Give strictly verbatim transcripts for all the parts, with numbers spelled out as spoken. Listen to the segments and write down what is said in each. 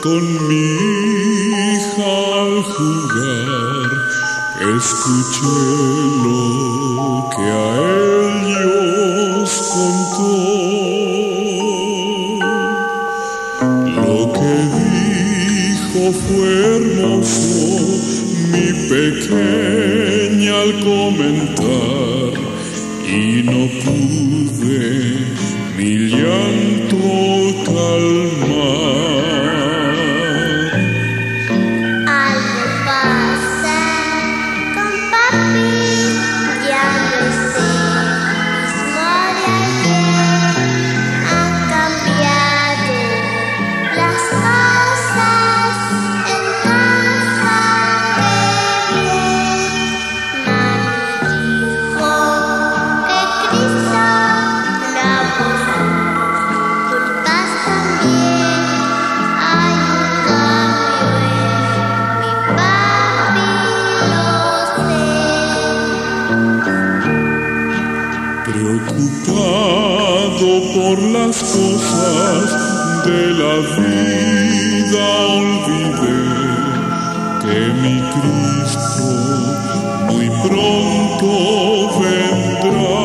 con mi hija al jugar, escuché lo que a ellos contó. Lo que dijo fue hermoso, mi pequeña al comentar, y no pude mi llanto calmar. Algo pasa con papi, ya no sé, mismo de ayer han cambiado las cosas en casa, qué bien. Mami dijo que Cristo lavó sus culpas también. Hay un cambio en mi papi, lo sé. Preocupado por las cosas de la vida, olvidé que mi Cristo muy pronto vendrá.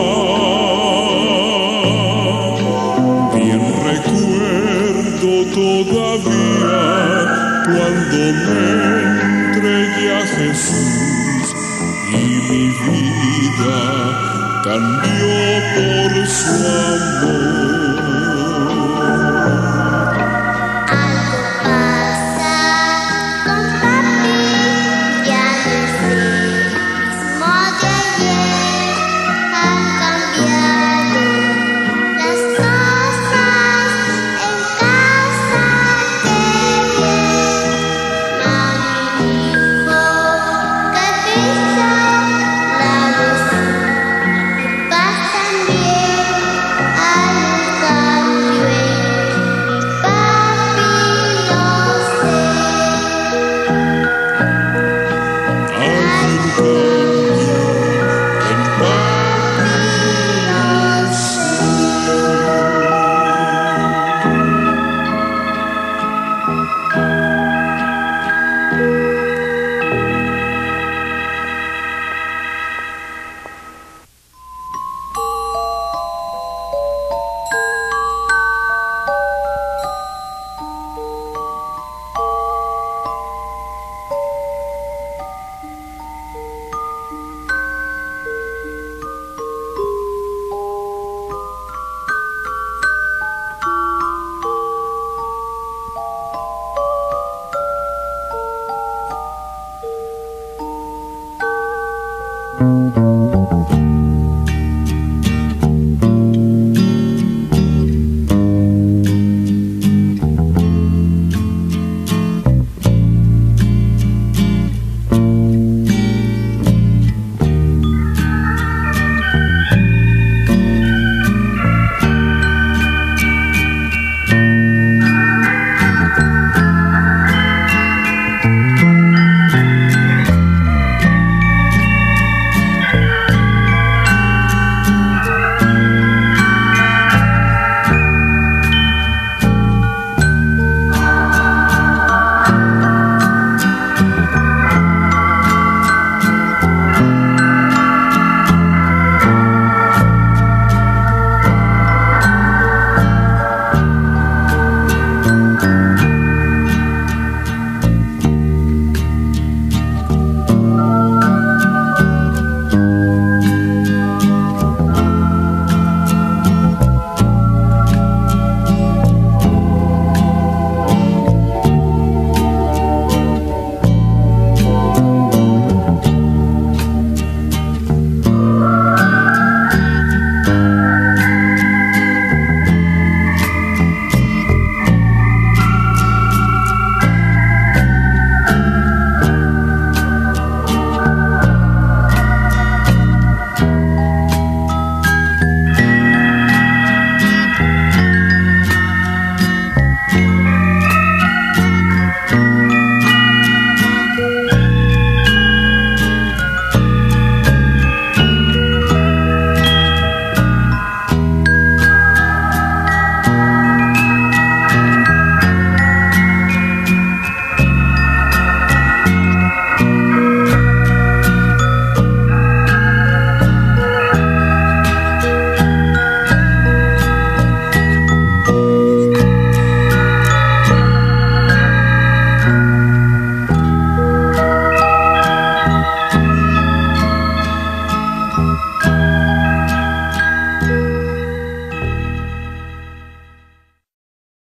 Bien recuerdo todavía cuando me entregué a Jesús y mi vida cambió por su amor. Algo pasa con papi, ya no sé, mismo de ayer han cambiado las cosas en casa, qué bien. Mami dijo que Cristo lavó sus culpas también. Hay un cambio en mi papi, lo sé. Hay un cambio en papi, lo sé.